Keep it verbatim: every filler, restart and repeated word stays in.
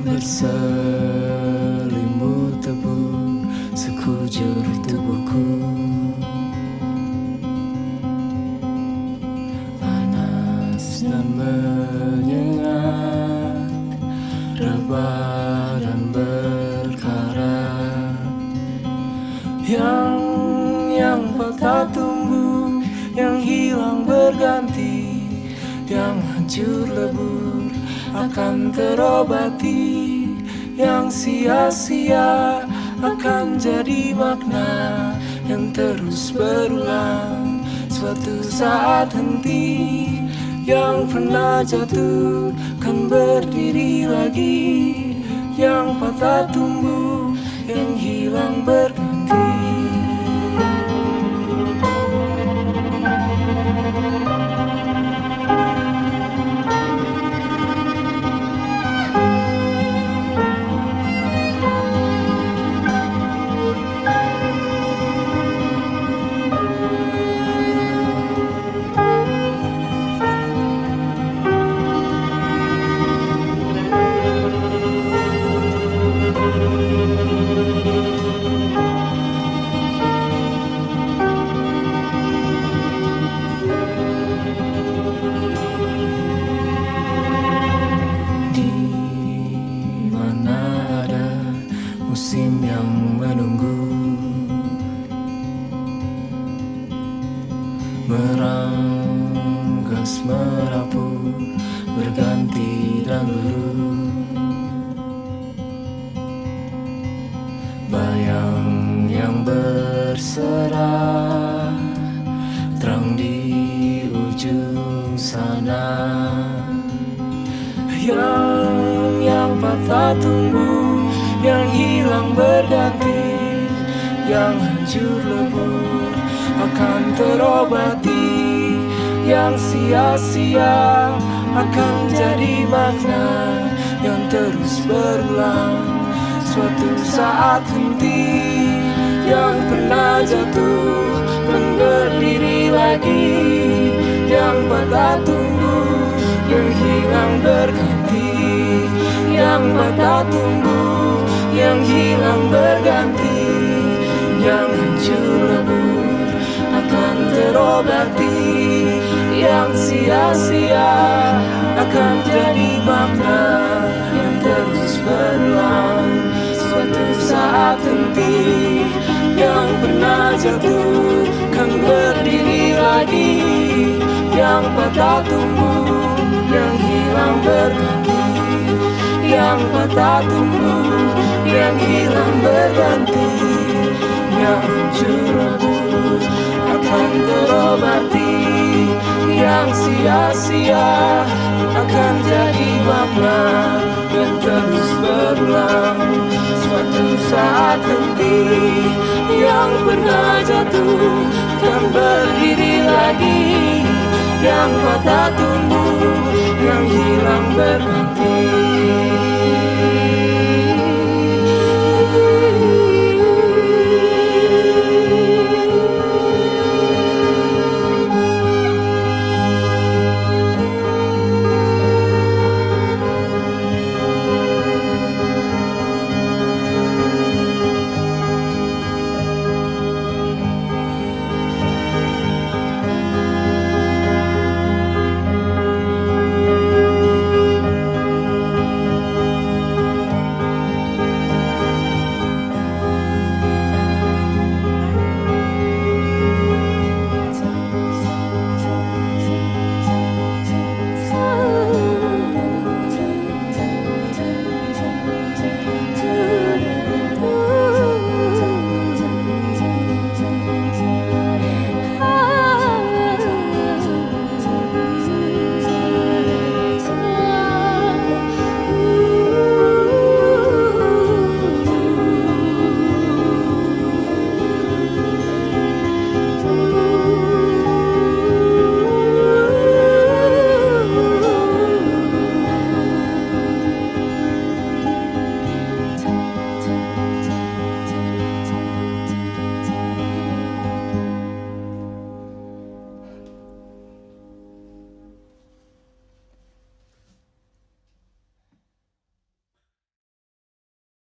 berselimut tebu sekujur tubuhku. Panas dan menyengat, rebah dan berkarat. Yang yang patah tumbuh, yang hilang berganti, yang hancur lebur akan terobati, yang sia-sia akan jadi makna yang terus berulang. Suatu saat henti, yang pernah jatuh kan berdiri lagi, yang patah tumbuh, yang hilang berganti. Musim yang menunggu, meranggas merapu, berganti dan luruh. Bayang yang berserah, terang di ujung sana. Yang yang patah tumbuh, yang hilang berganti, yang hancur lebur akan terobati, yang sia-sia akan jadi makna yang terus berulang. Suatu saat henti, yang pernah jatuh kan berdiri lagi, yang patah tumbuh, yang hilang berganti, yang patah tumbuh, yang hilang berganti, yang hancur lebur akan terobati, yang sia-sia akan jadi makna yang terus berulang. Suatu saat henti, yang pernah jatuh kan berdiri lagi, yang patah tumbuh, yang hilang berganti, yang patah tumbuh, yang hilang berganti, yang hancur lebur akan terobati, yang sia-sia akan jadi makna yang terus berulang. Suatu saat henti, yang pernah jatuh kan berdiri lagi, yang patah tumbuh, yang hilang berganti,